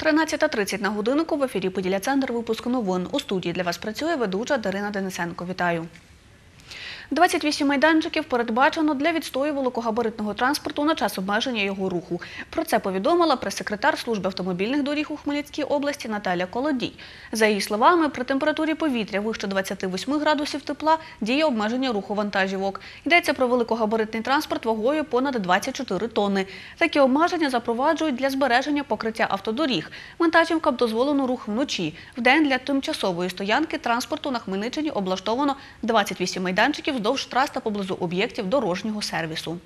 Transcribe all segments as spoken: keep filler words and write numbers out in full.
тринадцята тридцять на годиннику, в ефірі «Поділля-центр», випуск новин. У студії для вас працює ведуча Дарина Денисенко. Вітаю. двадцять вісім майданчиків передбачено для відстою великогабаритного транспорту на час обмеження його руху. Про це повідомила прес-секретар Служби автомобільних доріг у Хмельницькій області Наталя Колодій. За її словами, при температурі повітря вище двадцяти восьми градусів тепла діє обмеження руху вантажівок. Йдеться про великогабаритний транспорт вагою понад двадцять чотири тонни. Такі обмеження запроваджують для збереження покриття автодоріг. Вантажівкам дозволено рух вночі. Вдень для тимчасової стоянки транспорту на Хмельниччині облаштовано двадцять вісім майданчиків вздовж трас та поблизу об'єктів дорожнього сервісу.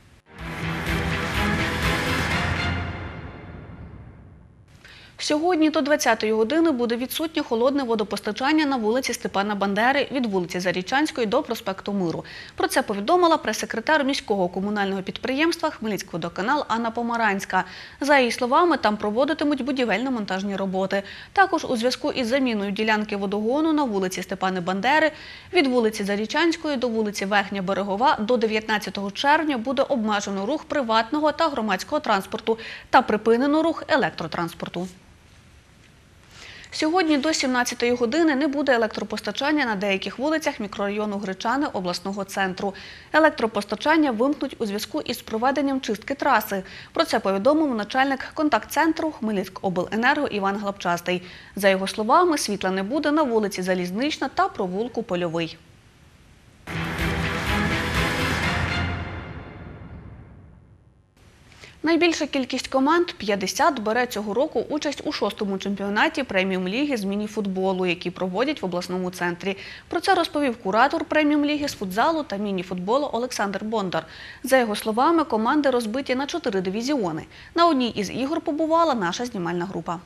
Сьогодні до двадцятої години буде відсутнє холодне водопостачання на вулиці Степана Бандери від вулиці Зарічанської до проспекту Миру. Про це повідомила прес-секретар міського комунального підприємства «Хмельницькводоканал» Анна Помаранська. За її словами, там проводитимуть будівельно-монтажні роботи. Також у зв'язку із заміною ділянки водогону на вулиці Степана Бандери від вулиці Зарічанської до вулиці Верхня Берегова до дев'ятнадцятого червня буде обмежено рух приватного та громадського транспорту та припинено рух електротранспорту. Сьогодні до сімнадцятої години не буде електропостачання на деяких вулицях мікрорайону Гречани обласного центру. Електропостачання вимкнуть у зв'язку із проведенням чистки траси. Про це повідомив начальник контакт-центру Хмельницькобленерго Іван Глабчастий. За його словами, світла не буде на вулиці Залізнична та провулку Польовий. Найбільша кількість команд – п'ятдесят – бере цього року участь у шостому чемпіонаті преміум-ліги з міні-футболу, який проводять в обласному центрі. Про це розповів куратор преміум-ліги з футзалу та міні-футболу Олександр Бондар. За його словами, команди розбиті на чотири дивізіони. На одній із ігор побувала наша знімальна група.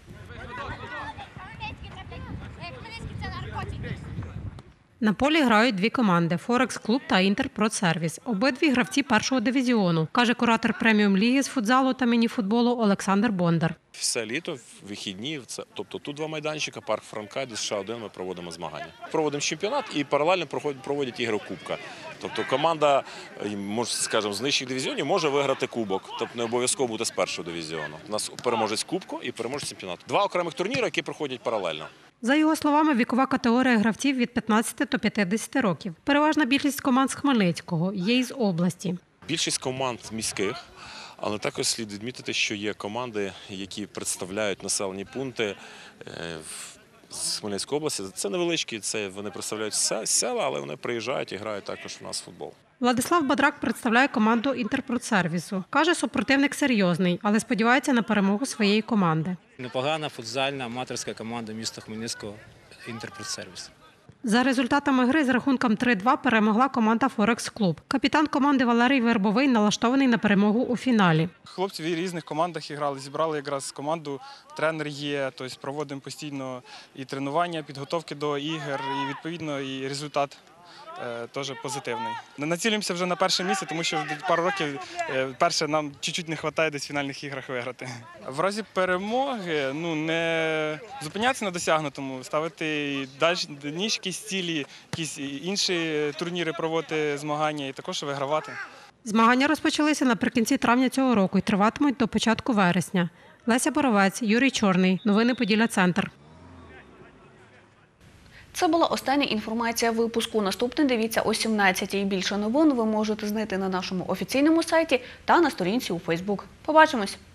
На полі грають дві команди – «Форекс-клуб» та «Інтерпродсервіс». Обидві гравці першого дивізіону, каже куратор преміум-ліги з футзалу та міні-футболу Олександр Бондар. Все літо, вихідні, тобто тут два майданчика, парк Франка, десь ще один ми проводимо змагання. Проводимо чемпіонат і паралельно проводять ігри Кубка. Тобто команда, може, скажімо, з нижчих дивізіонів може виграти кубок, тобто не обов'язково бути з першого дивізіону. У нас переможець Кубку і переможець чемпіонату. Два окремих турніри, які проходять паралельно. За його словами, вікова категорія гравців від п'ятнадцяти до п'ятдесяти років. Переважна більшість команд з Хмельницького, є із області. Більшість команд міських, але також слід відмітити, що є команди, які представляють населені пункти з Хмельницької області. Це невеличкі, це вони представляють села, але вони приїжджають і грають також у нас в футбол. Владислав Бадрак представляє команду «Інтерпродсервісу». Каже, супротивник серйозний, але сподівається на перемогу своєї команди. Непогана футзальна аматорська команда міста Хмельницького «Інтерпродсервіс». За результатами гри з рахунком три-два перемогла команда «Форекс-клуб». Капітан команди Валерій Вербовий налаштований на перемогу у фіналі. Хлопці в різних командах грали, зібрали якраз команду, тренер є, тобто проводимо постійно і тренування, підготовки до ігор, і відповідно і результат теж позитивний. Націлюємося вже на перше місце, тому що пару років перше нам чуть-чуть не вистачає десь в фінальних іграх виграти. В разі перемоги ну, не зупинятися на досягнутому, ставити далі якісь цілі, якісь інші турніри проводити, змагання і також вигравати. Змагання розпочалися наприкінці травня цього року і триватимуть до початку вересня. Леся Боровець, Юрій Чорний. Новини «Поділля-центр». Це була остання інформація випуску. Наступний дивіться о сімнадцятій. Більше новин ви можете знайти на нашому офіційному сайті та на сторінці у Фейсбук. Побачимось!